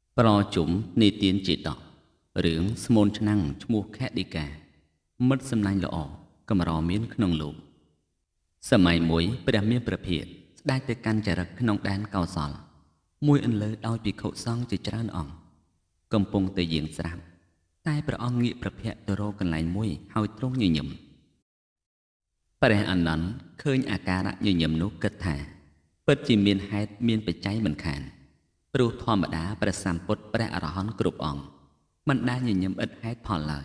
ប្រជុំនីតិជាតករឿងស្មូនឆ្នាំងឈ្មោះខេឌីកាមិត្តសំណាញ់ល្អកម្រមានក្នុងលោកសម័យមួយព្រះមានព្រះភិក្ខស្ដេចទៅកាន់ចរិតក្នុងដែនកោសលមួយអន្លើដោយភិក្ខុសង្ឃជាច្រើនអង្គកំពុងតែយាងស្រាប់តែព្រះអង្គងាកព្រះភ័ក្ត្រទៅរកកន្លែងមួយហើយទ្រង់ញញឹមព្រះអានន្ទឃើញអាការៈញញឹមនោះគិតថាពិតជាមានហេតុមានបច្ច័យមិនខានព្រោះធម្មតាព្រះសម្ពុទ្ធព្រះអរហន្តគ្រប់អង្គមិនដែលញញឹមឥតហេតុផលឡើយ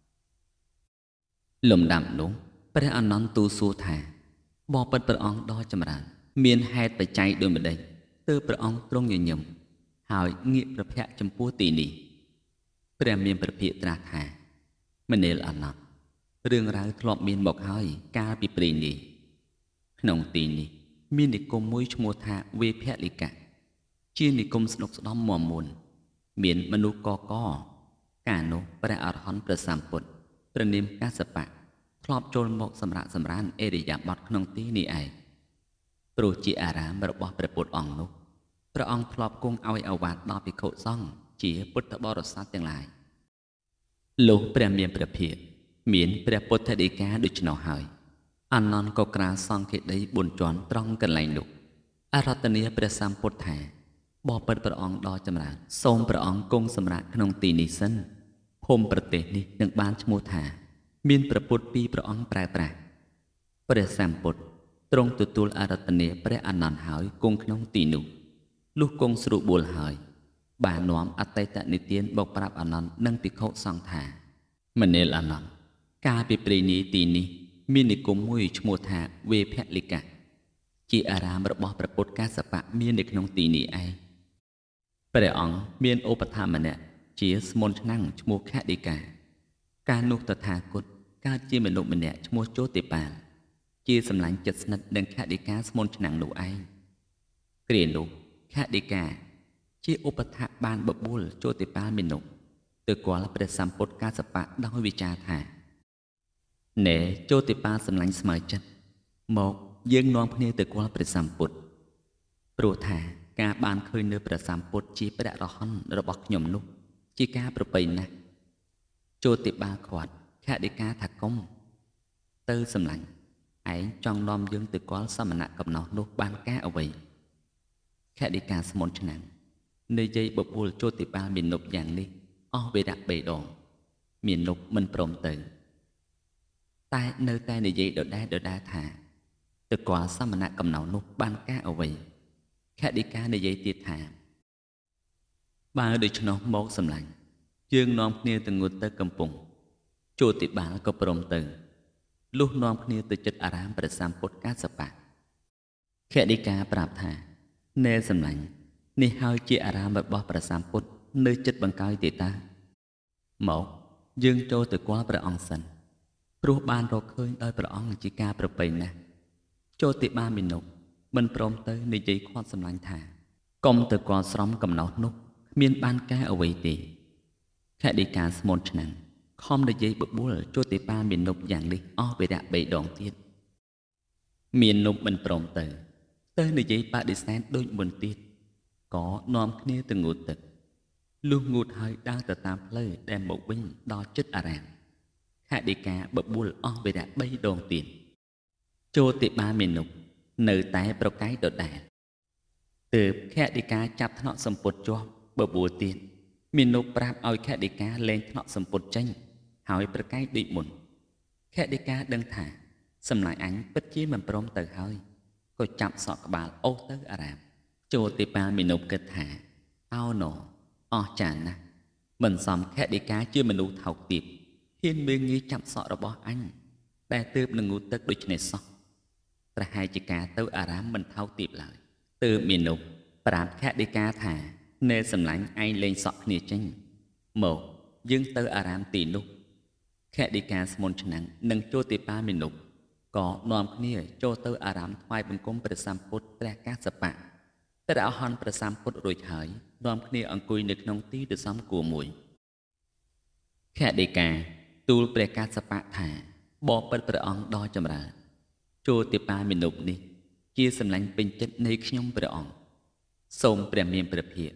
លំដាប់នោះព្រះអានន្ទទូលសួរថាបបិទ្ធព្រះអង្គដ៏ចម្រើនមានហេតុបច្ច័យដូចម្ដេចទើបព្រះអង្គទ្រង់ញញឹមហើយងាកព្រះភ័ក្ត្រចំពោះទីនេះព្រះមានព្រះភិក្ខត្រាស់ថាមនាលអានន្ទរឿងរ៉ាវធ្លាប់មានមកហើយកាលពីព្រេងនេះក្នុងទីនេះមាននិគមមួយឈ្មោះថាវេភលិកៈជានិគមស្ដុកស្ដំមាំមួនមានមនុស្សកកកាលនោះព្រះអរហន្តព្រះសម្ពុទ្ធព្រះនាមកាសបៈធ្លាប់ចូលមកសម្រាប់សម្រានអេរិយាបថក្នុងទីនេះឯងព្រោះជាអារាមរបស់ព្រះពុទ្ធអង្គនោះព្រះអង្គធ្លាប់គង់ឲ្យអាវាតដល់ភិក្ខុសង្ឃជាពុទ្ធបរិស័ទទាំងឡាយលោកព្រះមានព្រះភិក្ខមានព្រះពុទ្ធដីកាដូច្នោះហើយអានន្ទក៏ក្រាបសង្ឃេដី4ជាន់ត្រង់កន្លែងនោះអរតនាព្រះសម្ពុទ្ធថាបបិទ្ធព្រះអង្គដ៏ចម្រើនសូមព្រះអង្គគង់សម្រាប់ក្នុងទីនេះសិនភូមិប្រទេសនេះនឹងបានឈ្មោះថាមានព្រះពុទ្ធពីរព្រះអង្គប្រើប្រាស់ព្រះសម្ពុទ្ធទ្រង់ទទួលអរតនាព្រះអានន្ទហើយគង់ក្នុងទីនោះលុះគង់ស្រួលបួលហើយបាននាំអតីតនិទានបោកប្រាប់អានន្ទនិងភិក្ខុសង្ឃថាមនាលអានន្ទកាលពីព្រេងនេះទីនេះមាននិគមមួយឈ្មោះថាវេភលិកៈជាអារាមរបស់ព្រះពុទ្ធកាសបៈមាននៅក្នុងទីនេះឯងព្រះអង្គមានឧបត្ថម្ភម្នាក់ជាស្មូនឆ្នាំងឈ្មោះខឌីកាកាលនោះតថាគតកើតជាមនុស្សម្នាក់ឈ្មោះជោតិបាលជាសម្លាញ់ចិត្តស្និទ្ធនឹងខឌីកាស្មូនឆ្នាំងនោះឯងគ្រានោះខឌីកាជាឧបត្ថម្ភបានបបួលជោតិបាលមានុទៅគាល់ព្រះសម្ពុទ្ធកាសបៈដោយវិចារថាណែជោតិបាលសម្លាញ់ស្មើចិត្តមកយើងនាំគ្នាទៅគាល់ព្រះសម្ពុទ្ធព្រោះថាការបានឃើញនៅព្រះសម្ពុទ្ធជាព្រះអរហន្តរបស់ខ្ញុំនោះជាការប្រពៃណាស់ជោតិបាលខាត់ខឌីកាថាកុំទៅសម្លាញ់ឯងចង់នាំយើងទៅគាល់សមណៈកំណោះនោះបានការអ្វីខឌីកាស្មូនឆ្នាំងនិយាយបបួលជោតិបាលមានុបយ៉ាងនេះអស់វេរៈ3ដងមានុបមិនព្រមទៅតែនៅតែនិយាយដដែលថាទៅគាល់សមណៈកំណោះនោះបានការអ្វីខឌីកានិយាយទៀតថាបើដូច្នោះមកសម្លាញ់យើងនាំគ្នាទៅងូតទៅកំពង់ជោតិបាលក៏ព្រមទៅលុះនាំគ្នាទៅចិត្តអារាមព្រះសម្ពុទ្ធកាសបៈខឌីកាប្រាប់ថាណែសម្លាញ់នេះហើយជាអារាមរបស់ព្រះសម្ពុទ្ធនៅចិត្តបង្កើយទេតាមកយើងចូលទៅគាល់ព្រះអង្គសិនព្រោះបានរកឃើញដោយព្រះអង្គជាការប្រពៃណាស់ជោតិបាលមានុមិនព្រមទៅនិយាយខាត់សម្លាញ់ថាកុំទៅគាល់ស្រំកំណោះនោះគ្មានបានការអ្វីទេខឌីកាស្មូនឆ្នាំងខំនិយាយបបួលជោតិបាលមានុយ៉ាងនេះអស់វេរៈ3ដងទៀតមានុមិនព្រមទៅនិយាយបដិសេធដូចមុនទៀតក៏នាំគ្នាទៅងូតទឹកលុះងូតហើយដើរទៅតាមផ្លូវដែលមកវិញដល់ចិត្តអារាមខឌីកាបបួលអស់វេរៈ3ដងទៀតជោតិបាលមានុនៅតែប្រកែកដដែលទើបខឌីកាចាប់ថ្នាក់សម្ពុតជាប់បបួលទៀតមានុប្រាប់ឲ្យខឌីកាលែងថ្នាក់សម្ពុតចេញហើយប្រកែកដូចមុនខឌីកាដឹងថាសម្លាញ់អញពិតជាមិនព្រមទៅហើយក៏ចាប់សក់ក្បាលអូសទៅអារាមជោតិបាលមានុគិតថាអោណូអស់ចានណាស់មិនសមខឌីកាជាមនុស្សថោកទាបហ៊ានមើងងាយចាប់សក់របស់អញតែទើបនឹងងូតទឹកដូចនេះសោះប្រហែលជាការទៅអារាមមិនថោកទាបឡើយទើបមានុប្រាប់ខឌីកាថាណែសម្លាញ់ឯងលេងសក់គ្នាចេញមកយើងទៅអារាមទីនោះខឌីកាស្មូនឆ្នាំងនិងជោតិបាលមានុក៏នាំគ្នាចូលទៅអារាមថ្វាយបង្គំព្រះសម្ពុទ្ធព្រះកាសបៈព្រះអរហន្តព្រះសម្ពុទ្ធរួចហើយនាំគ្នាអង្គុយនៅក្នុងទីដ៏សមគួរមួយខឌីកាទូលព្រះកាសបៈថាបបិទ្ធព្រះអង្គដ៏ចម្រើនជោតិបាលមានុនេះជាសម្លាញ់ពេញចិត្តនៃខ្ញុំព្រះអង្គសូមព្រះមានព្រះភិក្ខ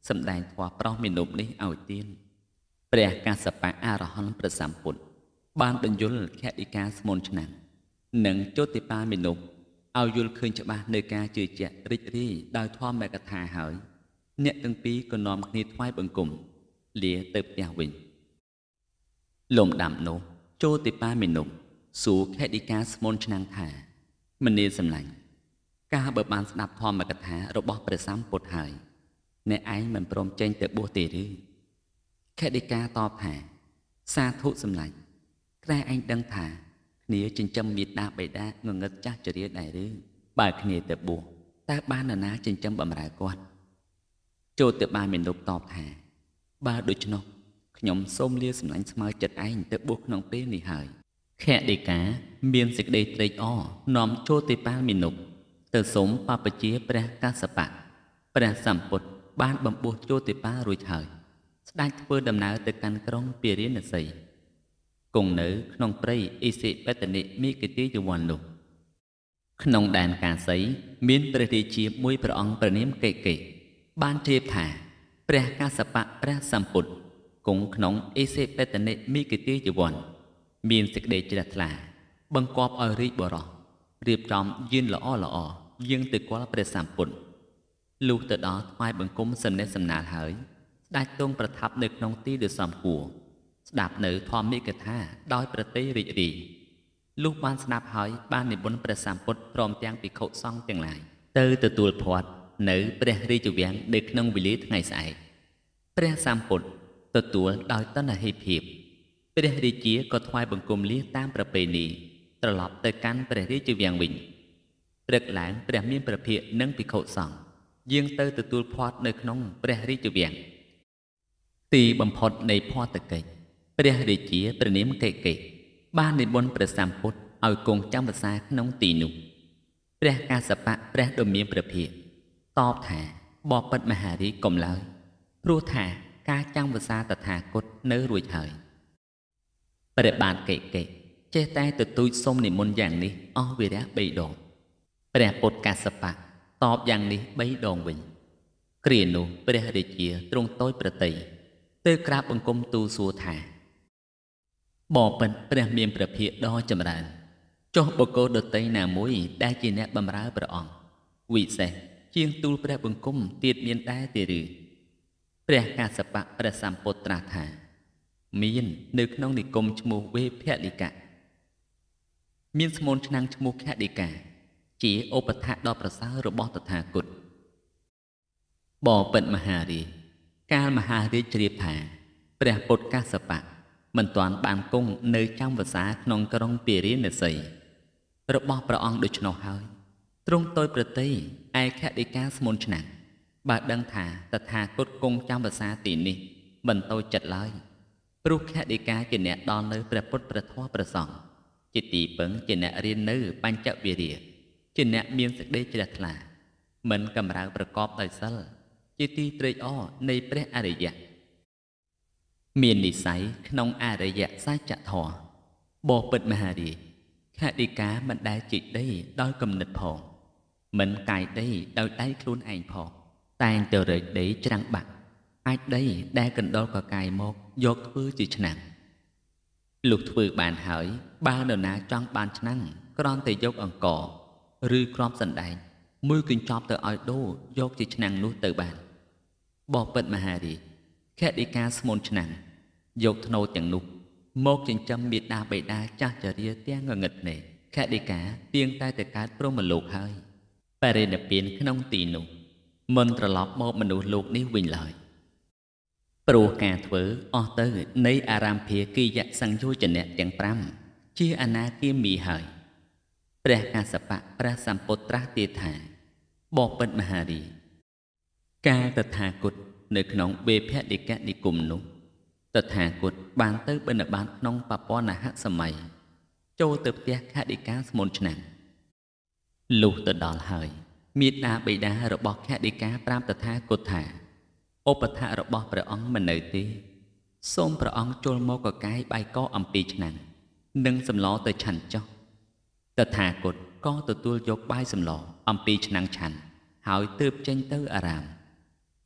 សម្ដែងធម៌ប្រោសមេនុបនេះឲ្យទៀនព្រះកាសបៈអរហន្តប្រសម្ពុទ្ធបានបញ្យលខេតិកាស្មូនឆ្នាំងនិងជតិបាមេនុបឲ្យយល់ឃើញច្បាស់នៅការជឿជាក់រីករាយដោយធម្មកថាហើយអ្នកទាំងពីរក៏នាំគ្នាថ្វាយបង្គំលាទៅផ្ទះវិញលំដាប់នោះជតិបាមេនុបសួរខេតិកាស្មូនឆ្នាំងថាមនាសម្លាញ់កាលបើបានស្ដាប់ធម្មកថារបស់ព្រះសម្ពុទ្ធហើយអ្នកឯងមិនព្រមចេញទៅបួសទេឬខេតិកាតបថាសាធុសម្លាញ់ក្រែឯងដឹងថាគ្នាចិញ្ចឹមមេត្តាបិតាងងឹតចាស់ចរិយាដែរឬបើគ្នាទៅបួសតើបាននរណាចិញ្ចឹមបម្រើគាត់ចូលទៅបានមេនុបតបថាបើដូច្នោះខ្ញុំសូមលាសម្លាញ់ស្មើចិត្តឯងទៅបួសក្នុងពេលនេះហើយខេតិកាមានសេចក្តីត្រេកអរនាំចូលទៅបានមេនុបទៅសូមបព្វជិព្រះកាសបៈព្រះសម្ពុទ្ធបានបំពោះចូលទៅបារួចហើយស្ដេចធ្វើដំណើរទៅកាន់ក្រុងពារាណសីគង់នៅក្នុងព្រៃអិសិបតនិមីគតិយវ័ននោះក្នុងដែនកាសីមានព្រះរាជាមួយព្រះអង្គព្រះនាមកេកេបានជ្រាបថាព្រះកាសបៈព្រះសម្ពុទ្ធគង់ក្នុងអិសិបតនិមីគតិយវ័នមានសេចក្តីជ្រះថ្លាបង្គាប់ឲ្យរាជបរិសរៀបចំយានល្អល្អយាងទៅគាល់ព្រះសម្ពុទ្ធលុះទៅដល់ថ្វាយបង្គំសំណេះសំណាលហើយស្ដេចទ្រង់ប្រថាប់នៅក្នុងទីដែលសមគួរស្ដាប់នៅធម្មិកថាដោយប្រតិរីករាយលុះបានស្ដាប់ហើយបាននិមន្តព្រះសម្ពុទ្ធព្រមទាំងភិក្ខុសង្ឃទាំងឡាយទៅទទួលភ័ត្រនៅព្រះរាជវាំងនៅក្នុងវេលាថ្ងៃស្អែកព្រះសម្ពុទ្ធទទួលដោយតណ្ហិភាពព្រះរាជាក៏ថ្វាយបង្គំលាតាមប្រពៃណីត្រឡប់ទៅកាន់ព្រះរាជវាំងវិញព្រឹកឡើងព្រះមានព្រះភិក្ខនិងភិក្ខុសង្ឃយាងទៅទទួលភ័ត្រនៅក្នុងព្រះរាជវាំងទីបំផុតនៃភ័ត្រកិច្ចព្រះរាជាព្រះនាមកេកេបាននិមន្តព្រះសម្ពុទ្ធឲ្យគង់ចាំវសាក្នុងទីនោះព្រះកាសបៈព្រះដ៏មានព្រះភិក្ខតបថាបបិទ្ធមហារាជកុំឡើយព្រោះថាការចាំវសាតថាគតនៅរួចហើយព្រះបានកេកេចេះតែទទូចសុំនិមន្តយ៉ាងនេះអស់វិរៈ3 ដងព្រះពុទ្ធកាសបៈតបយ៉ាងនេះ3 ដងវិញគ្រានោះព្រះរាជាទ្រង់តូចប្រតិទៅក្រាបបង្គំទូលសួរថាបបិទ្ធព្រះមានព្រះភិក្ខដ៏ចម្រើនចុះបុគ្គលដទៃណាមួយដែលជាអ្នកបម្រើព្រះអង្គវិសេសជាងទូលព្រះបង្គំទៀតមានដែរទេឬព្រះកាសបៈព្រះសម្ពុទ្ធត្រាស់ថាមាននៅក្នុងនិគមឈ្មោះវេភលិកៈមានស្មូនឆ្នាំងឈ្មោះខតិកាជាឧបថៈដ៏ប្រសើររបស់តថាគតបបិទ្ធមហារាជកាលមហារាជជ្រាបថាព្រះពុទ្ធកាសបៈមិនទាន់បានគង់នៅចាំវសាក្នុងក្រុងពារាណសីរបស់ព្រះអង្គដូច្នោះហើយទ្រង់តូចប្រតិឯខតិកាស្មូនឆ្នាំងបើដឹងថាតថាគតគង់ចាំវសាទីនេះមិនតូចចិត្តឡើយព្រោះខតិកាជាអ្នកដល់នៅព្រះពុទ្ធព្រះធម៌ព្រះសង្ឃជាទីពឹងជាអ្នករៀននៅបញ្ចវិរិយជាអ្នកមានសេចក្តីជ្រះថ្លាមិនកំរើប្រកបដោយសិលជាទីត្រេកអរនៃព្រះអរិយៈមាននិស្ស័យក្នុងអរិយសច្ចធម៌បបិទ្ធមហារាជខតិកាមិនដែលជីកដីដោយគំនិតផងមិនកាយដីដោយដៃខ្លួនឯងផងតែងទៅរែកដីច្រាំងបាក់អាចដីដែលកណ្ដុលកកាយមកយកធ្វើជាឆ្នាំងលុះធ្វើបានហើយបើនរណាចង់បានឆ្នាំងគ្រាន់តែយកអង្ករឬគ្រាប់សណ្ដែកមួយកញ្ចប់ទៅឲ្យដូរយកជាឆ្នាំងនោះទៅបានបបិទ្ធមហារាជខតិកាស្មូនឆ្នាំងយកធ្នូទាំងនោះមកចិញ្ចឹមមេត្តាបិតាចាស់ចរាទាំងងងឹតភ្នែកខតិកាទៀងតែកើតព្រហ្មលោកហើយបរិនិព្វានក្នុងទីនោះមិនត្រឡប់មកមនុស្សលោកនេះវិញឡើយព្រោះការធ្វើអស់ទៅនៃអារម្មភាគិយសង្យោជនៈទាំង5ជាអនាគាមីហើយព្រះកាសបៈព្រះសម្ពុទ្ធត្រាស់ទៀតថាបបិទ្ធមហារាជកាលតថាគតនៅក្នុងវេភលិកនិគមនោះតថាគតបានទៅបិណ្ឌបាតក្នុងបពនហសម័យចូលទៅផ្ទះខតិកាស្មូនឆ្នាំងលុះទៅដល់ហើយមេត្តាបិតារបស់ខតិកាប្រាប់តថាគតថាឧបថៈរបស់ព្រះអង្គមិននៅទេសូមព្រះអង្គចូលមកកកាយបាយកអំពីឆ្នាំងនិងសម្លទៅឆាន់ចុះតថាគតក៏ទទួលយកបាយសម្លអំពីឆ្នាំងឆាន់ហើយទើបចេញទៅអារាម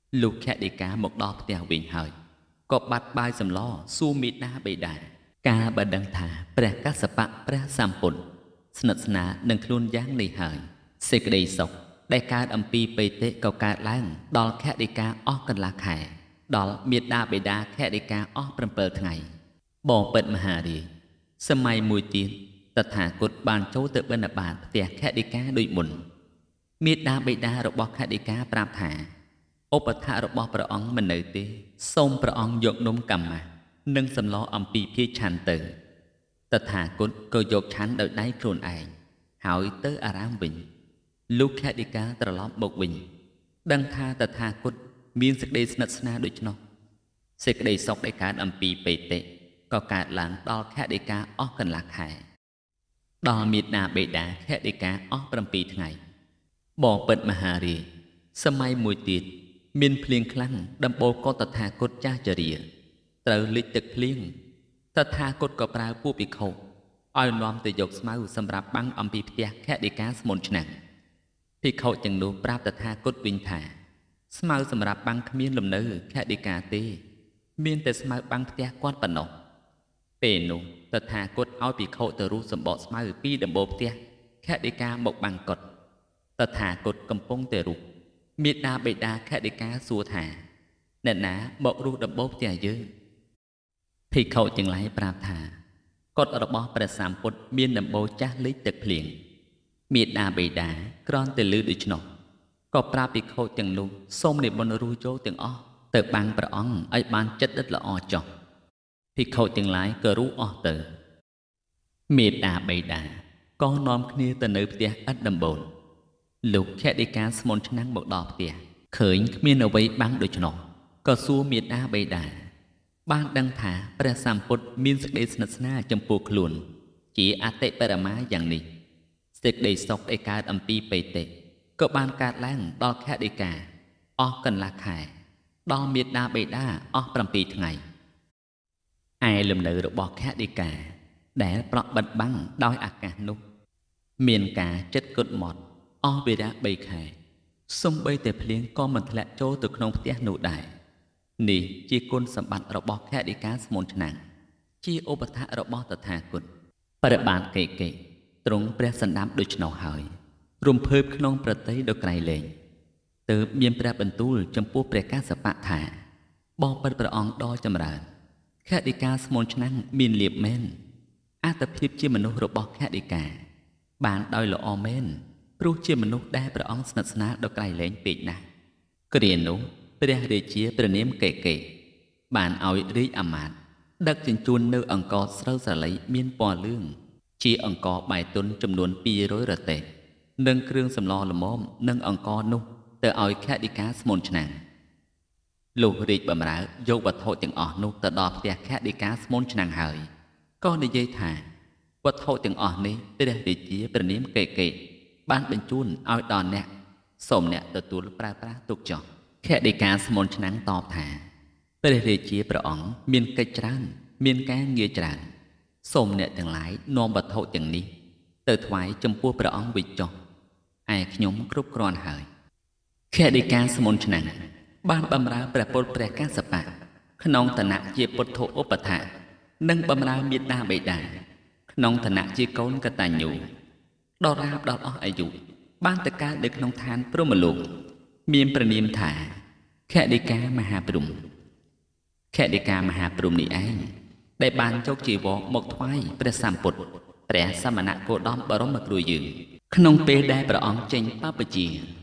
លោកខឌិកាមកដល់ផ្ទះវិញហើយក៏បាត់បាយសម្លសួរមេដាបេដាការបើដឹងថាព្រះកស្សបៈព្រះសម្ពុទ្ធស្និទ្ធស្នាលនឹងខ្លួនយ៉ាងនេះហើយសេចក្តីសុខដែលកើតអំពីបេតិក៏កើតឡើងដល់ខឌិកាអស់កន្លះខែដល់មេដាបេដាខឌិកាអស់7ថ្ងៃបងពិតមហារាជសម័យមួយទៀតតថាគតបានចូលទៅបិណ្ឌបាតផ្ទះខឌិកាដូចមុនមេដាបេដារបស់ខឌិកាប្រាប់ថាឧបថៈរបស់ព្រះអង្គមិននៅទេសូមព្រះអង្គយកនំកម្មានិងសម្លអំពីភាឆាន់ទៅតថាគតក៏យកឆាន់ដោយដៃខ្លួនឯងហើយទៅអារាមវិញលោកខឌិកាត្រឡប់មកវិញដឹងថាតថាគតមានសេចក្តីស្និទ្ធស្នាលដូច្នោះសេចក្តីសុខដែលកើតអំពីបេតិក៏កើតឡើងដល់ខឌិកាអស់កន្លះខែដល់មេដាបេដាខឌិកាអស់7ថ្ងៃបងពិតមហារាជសម័យមួយទៀតមានភ្លៀងខ្លាំងដំបូលក៏តថាគតចាស់ជរាត្រូវលិចទឹកភ្លៀងតថាគតក៏ប្រើពួកភិក្ខុឲ្យនាំទៅយកស្មៅសម្រាប់បាំងអំពីផ្ទះខឌិកាស្មុនឆ្នាំងភិក្ខុទាំងនោះប្រាប់តថាគតវិញថាស្មៅសម្រាប់បាំងគ្មានលំនៅខឌិកាទេមានតែស្មៅបាំងផ្ទះគាត់ប៉ុណ្ណោះពេលនោះតថាគតឲ្យភិក្ខុទៅរុះសម្បកស្មៅពីដំបូលផ្ទះខឌិកាមកបាំងគាត់តថាគតកំពុងតែរុះមេដាបេដាខឌិកាសួរថាអ្នកណាមករុះដំបូលផ្ទះយើងភិក្ខុទាំងឡាយប្រាប់ថាកុដិរបស់ព្រះសម្ពុទ្ធមានដំបូលចាស់លិចទឹកភ្លៀងមេដាបេដាគ្រាន់តែឮដូច្នោះក៏ប្រាប់ភិក្ខុទាំងនោះសូមនិមន្តរុះចូលទាំងអស់ទៅបាំងព្រះអង្គឲ្យបានចិត្តដិតល្អចុះភិក្ខុទាំងឡាយក៏រុះអស់ទៅមេដាបេដាក៏នាំគ្នាទៅនៅផ្ទះឥតដំបូលលោកខឌិកាស្មុនឆ្នាំងមកដល់ផ្ទះឃើញគ្មានអ្វីបាំងដូច្នោះក៏សួរមេដាបេដាបានដឹងថាព្រះសម្ពុទ្ធមានសេចក្តីស្និទ្ធស្នាលចំពោះខ្លួនជាអតិបរមាយ៉ាងនេះសេចក្តីសុខដែលកើតអំពីបេតិក៏បានកើតឡើងដល់ខឌិកាអស់កន្លះខែដល់មេដាបេដាអស់7ថ្ងៃឯលំនៅរបស់ខឌិកាដែលប្រក់បិទបាំងដោយអាកាសនោះមានការចិត្តគត់មាត់អស់វិរៈ3ខែសំបីតែភ្លៀងក៏មិនធ្លាក់ចូលទៅក្នុងផ្ទះនោះដែរនេះជាគុណសម្បត្តិរបស់ខឌិកាស្មុនឆ្នាំងជាឧបថៈរបស់តថាគតព្រះបាទកេកេទ្រង់ព្រះសណ្ដាប់ដូច្នោះហើយរំភើបក្នុងប្រតិដ៏ក្រៃលែងទើបមានព្រះបន្ទូលចំពោះព្រះកស្សបៈថាបងពិតព្រះអង្គដ៏ចម្រើនខឌិកាស្មូនឆ្នាំងមានលៀបមែនអត្តភាពជាមនុស្សរបស់ខឌិកាបានដោយល្អមែនព្រោះជាមនុស្សដែលព្រះអង្គស្និទ្ធស្នាលដ៏ក្រៃលែងពេកណាស់គ្រានោះព្រះរាជាព្រះនាមកេកេបានឲ្យរាជអាមាត្យដឹកជញ្ជូននៅអង្ករស្រូវស្រឡីមានពណ៌លឿងជាអង្ករបាយទុនចំនួន200រទេះនិងគ្រឿងសម្លល្មមនិងអង្ករនោះទៅឲ្យខឌិកាស្មុនឆ្នាំងលោករាជបម្រើយកវត្ថុទាំងអស់នោះទៅដល់ផ្ទះខឌិកាស្មុនឆ្នាំងហើយក៏និយាយថាវត្ថុទាំងអស់នេះព្រះរាជាព្រះនាមកេកេបានបញ្ជូនឲ្យដល់អ្នកសូមអ្នកទទួលប្រើប្រាស់ទុកចុះខឌិកាស្មុនឆ្នាំងតបថាព្រះរាជាព្រះអង្គមានកិច្ចច្រើនមានការងារច្រើនសូមអ្នកទាំងឡាយនាំវត្ថុទាំងនេះទៅថ្វាយចំពោះព្រះអង្គវិញចុះឯខ្ញុំគ្រប់គ្រាន់ហើយខឌិកាស្មុនឆ្នាំងបានបម្រើព្រះពុទ្ធព្រះកស្សបៈក្នុងឋានៈជាពុទ្ធឧបថៈនិងបម្រើមេដាបេដាក្នុងឋានៈជាកូនកតញ្ញូដល់រាបដល់អស់អាយុបានទៅកើតនៅក្នុងឋានព្រហ្មលោកមានព្រះនាមថាខឌិកាមហាព្រហ្មខឌិកាមហាព្រហ្មនេះឯងដែលបានយកជីវរមកថ្វាយព្រះសម្ពុទ្ធព្រះសមណគោតមបរមគ្រូយើងក្នុងពេលដែលព្រះអង្គចេញបព្វជិ